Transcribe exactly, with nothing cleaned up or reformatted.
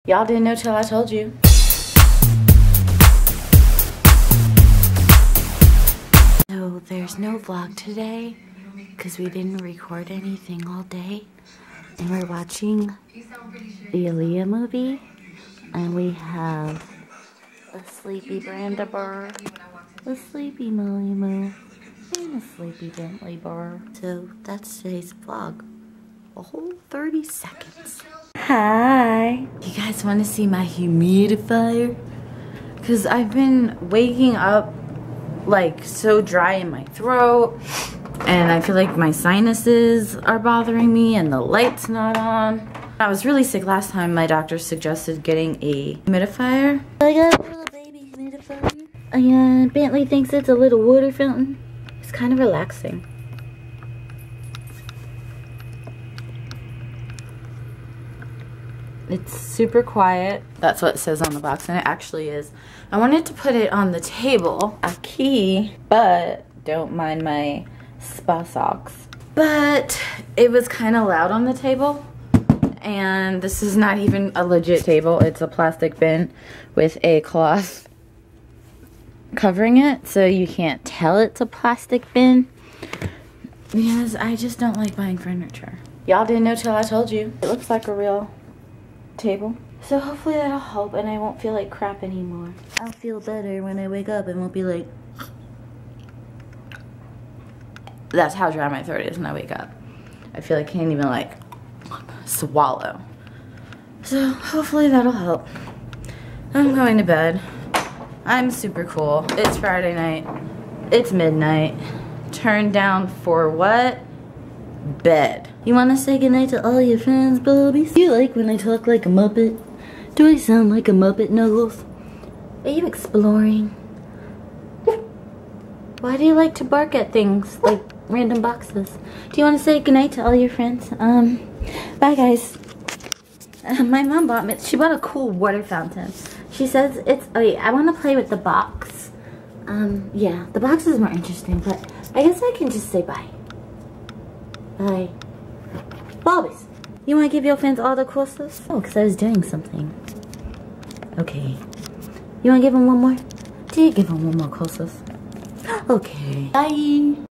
Y'all didn't know till I told you. So there's no vlog today because we didn't record anything all day. And we're watching the Aaliyah movie. And we have a sleepy Branda Burr, a sleepy Molly Moo, and a sleepy Bentley Bear. So that's today's vlog. A whole thirty seconds. Hi. You guys want to see my humidifier? Because I've been waking up like so dry in my throat. And I feel like my sinuses are bothering me and the light's not on. I was really sick last time. My doctor suggested getting a humidifier. I got a little baby humidifier. And Bentley thinks it's a little water fountain. It's kind of relaxing. It's super quiet. That's what it says on the box, and it actually is. I wanted to put it on the table, a key, but don't mind my spa socks. But it was kind of loud on the table. And this is not even a legit table. It's a plastic bin with a cloth covering it, so you can't tell it's a plastic bin. Because I just don't like buying furniture. Y'all didn't know till I told you. It looks like a real table. So hopefully that'll help and I won't feel like crap anymore. I'll feel better when I wake up and won't be like... That's how dry my throat is when I wake up. I feel like I can't even like... swallow. So hopefully that'll help. I'm going to bed. I'm super cool. It's Friday night. It's midnight. Turned down for what? Bed. You want to say goodnight to all your friends, babies? Do you like when I talk like a Muppet? Do I sound like a Muppet, Nuggles? Are you exploring? Why do you like to bark at things like random boxes? Do you want to say goodnight to all your friends? Um... Bye guys. Uh, my mom bought me, she bought a cool water fountain. She says it's, oh yeah, I want to play with the box. Um, yeah, the box is more interesting, but I guess I can just say bye. Bye. Bobbies, you want to give your friends all the cool stuff? Oh, because I was doing something. Okay. You want to give them one more? Do you give them one more cool stuff? Okay. Bye.